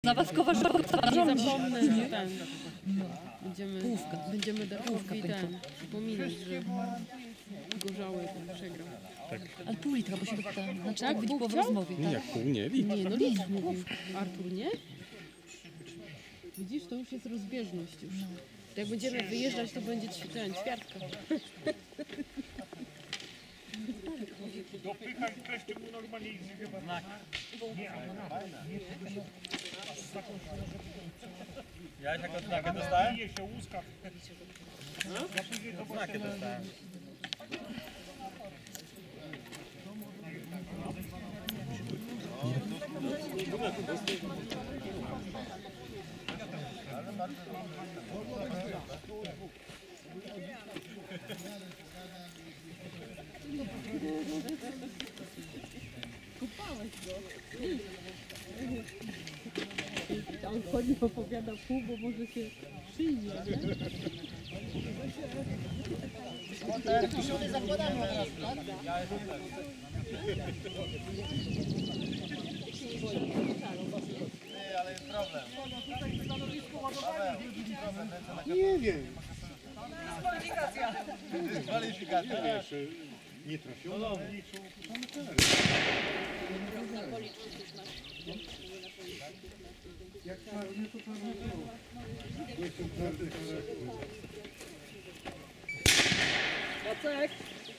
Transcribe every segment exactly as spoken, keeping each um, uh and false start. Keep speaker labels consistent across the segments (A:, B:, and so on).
A: Na was Kowarzowa
B: nie zapomnę, że ten. Będziemy, będziemy Darkowi ten przypominać, że gorzały ten przegrał.
A: Tak. Ale pół litra, bo się wypyta. Znaczy
B: Tak,
A: tak być
B: pół
A: po w
B: chciał?
A: rozmowie.
C: Nie,
A: Tak?
C: jak pół, nie, litr.
B: Nie, no litr mówił. Artur, nie? Widzisz, to już jest rozbieżność już. To jak będziemy wyjeżdżać, to będzie ten, ćwiartka.
D: Dopychaj treści mu normalnie i chyba znak.
E: Ja jak odznakę dostałem?
D: Bije się łuska. Ja później to
E: Odznakę dostałem.
B: Kupałeś go. On chodzi, opowiada pół, bo może się przyjdzie, nie?
F: Kiszony zakładamy od razu, tak?
E: Ty, ale jest problem.
D: Nie wiem.
E: Dyskwalifikacja. Dyskwalifikacja.
D: Wiesz, nie trafione, liczą same kary. Jak czarny, to czarny było. Jestem czarny charakter.
B: Jacek!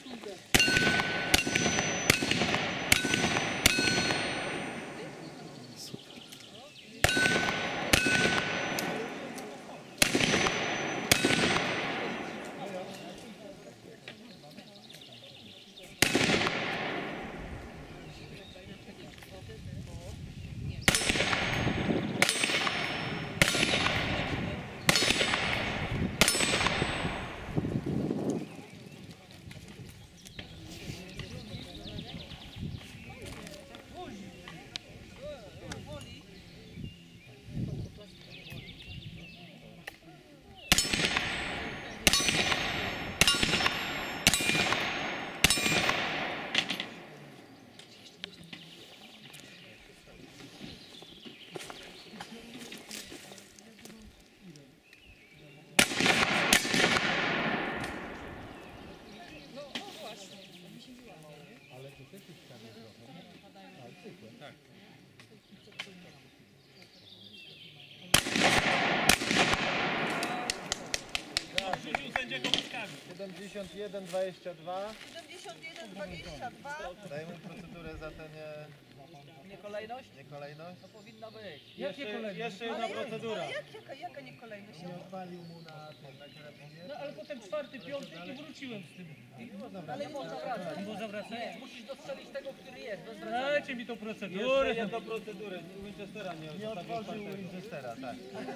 E: siedemdziesiąt jeden dwadzieścia dwa.
F: siedemdziesiąt jeden dwadzieścia dwa.
E: Dajemy procedurę za tę nie...
F: Niekolejność?
E: niekolejność.
F: To powinno być.
E: Jakie kolejność? Jeszcze jedna procedura.
F: Ale jak, jaka, jaka niekolejność?
E: Nie odpalił mu na tym, na telefonie.
D: No ale potem czwarty, piąty i wróciłem z tym.
F: Ale nie można wracać.
D: Bo zawracać?
F: Nie, musisz dostrzelić tego, który jest. Bez wracania.
D: Dajcie mi tą
E: Jeszcze
D: procedurę.
E: jedną procedurę. Winchestera nie Nie otworzył Winchestera, tak.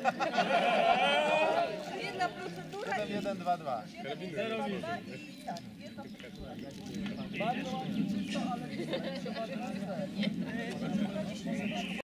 F: Jedna procedura
E: siedem jeden dwa dwa.
F: i tak, jedna procedura. Bardzo ładnie czysto, ale